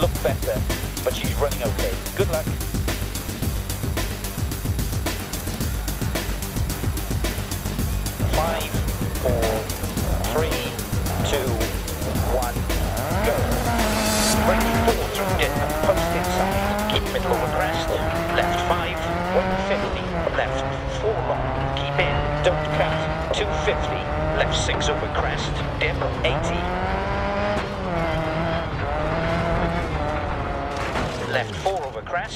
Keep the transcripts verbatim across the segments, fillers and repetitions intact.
look better, but she's running okay. Good luck. Five, four, three, two, one, go. Right four through dip, post inside, keep middle over crest. Left five, one fifty, left four long, keep in, don't cut, two fifty, left six over crest, dip, eighty. Left four over crest.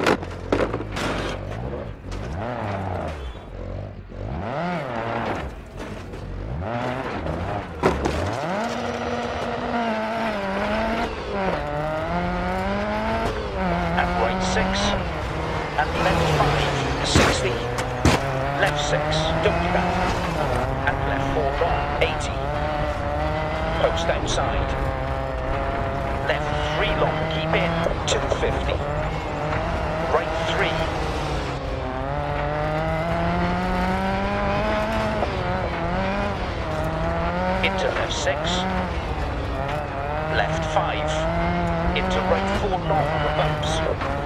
Six, and left five, sixty, left six, don't cut, and left four long, eighty, post outside, left three long, keep in, two fifty, right three, into left six, left five, into right four long, bumps,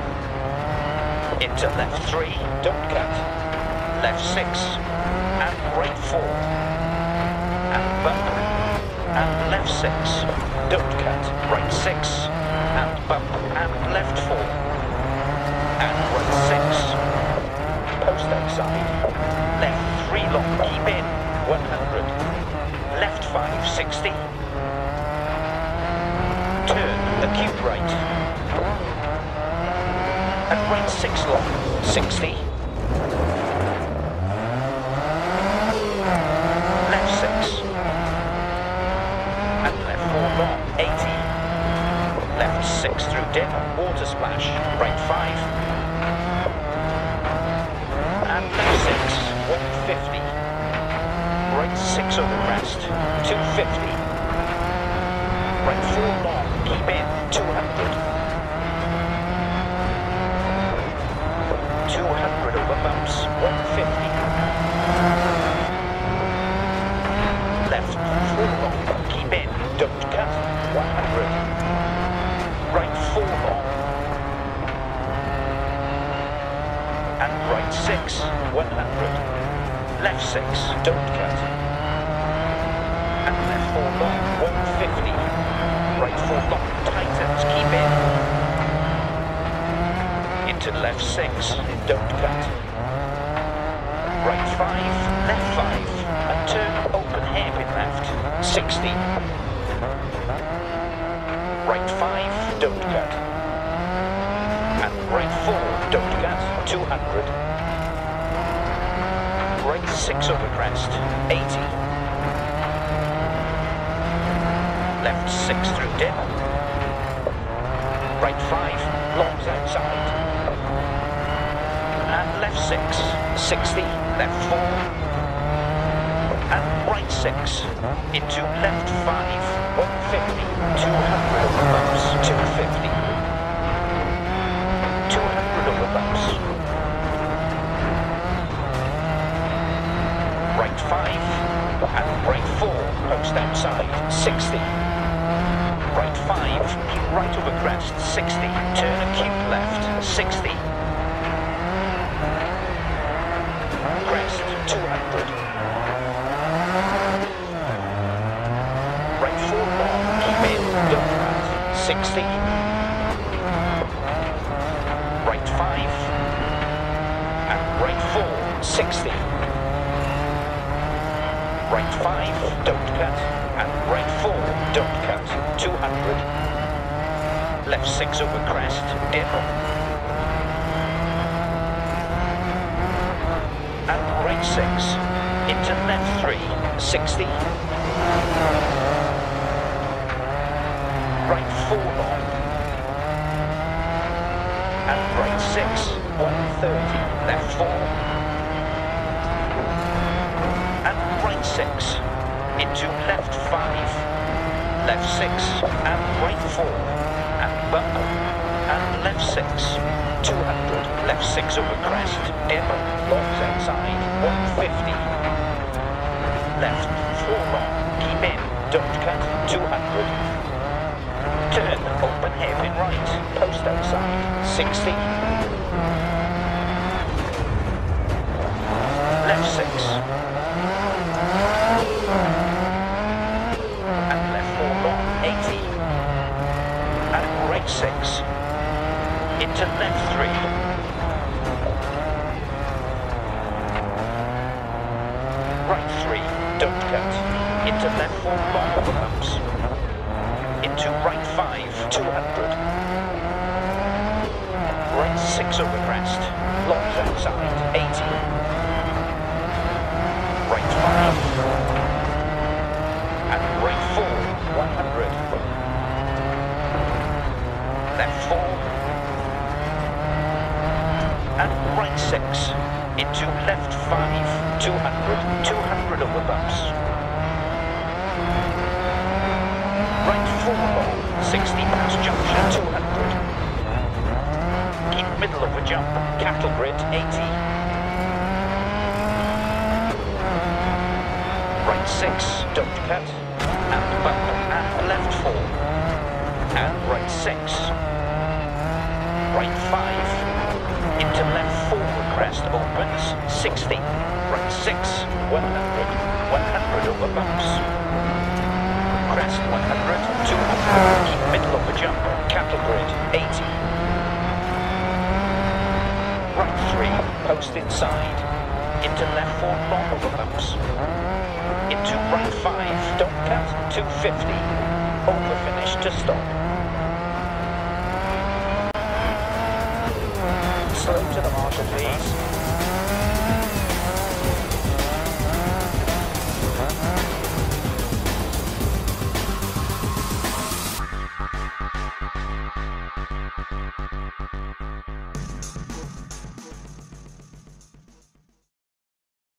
into left three, don't cut, left six, and right four, and bump, and left six, don't cut, right six, and bump, and left four, and right six, post outside, left three long, keep in, one hundred, left five, sixty, turn, acute right, and right six long, sixty, left six, and left four long, eighty, left six through dip, water splash, right five, and left six, one fifty, right six over crest, two fifty, right four long, keep in, two hundred, two hundred over bumps, one fifty. Left four long, keep in, don't cut, one hundred. Right four long. And right six, one hundred. Left six, don't cut. And left four long, one fifty. Right four long, tightens, keep in. Into left six, don't cut. Right five, left five, and turn open hairpin left, sixty. Right five, don't cut. And right four, don't cut, two hundred. Right six over crest, eighty. Left six through dip. Right five, longs outside. And left six, sixty, left four, and right six, into left five, one fifty, two hundred over bumps, two fifty, two hundred over bumps, right five, and right four, post outside, sixty, right five, right over crest, sixty, turn acute left, sixty, crest, two hundred. Right four long, keep in, don't cut, sixty. Right five, and right four, sixty. Right five, don't cut, and right four, don't cut, two hundred. Left six over crest, dip. And right six, into left three, sixty, right four long, and right six, one thirty, left four, and right six, into left five, left six, and right four, and bump, and left six, two hundred, left six over crest, dip, longs outside, one fifty, left four long, keep in, don't cut, two hundred, Turn, open hairpin right, post outside, sixty. Left six. And left four long, eighty. And right six. Into left three. Right three, don't cut. Into left four long over bumps. Into right five, two hundred. Right six over crest. Longs outside, eighty. Right five. And right four, one hundred. Left four. And right six. Into left five, two hundred, two hundred over bumps. Right four long, sixty past junction, two hundred. Keep middle of a jump, cattle grid, eighty. Right six, don't cut, and bump, and left four. And right six. Right five. Into left four, crest opens, sixty. Right six, one hundred. one hundred over bumps. Crest one hundred, two hundred. Keep middle of the jump, cattle grid, eighty. Right three, post inside. Into left four, long over bumps. Into right five, don't cut, two fifty. Over finish to stop. Slow to the marshal, please.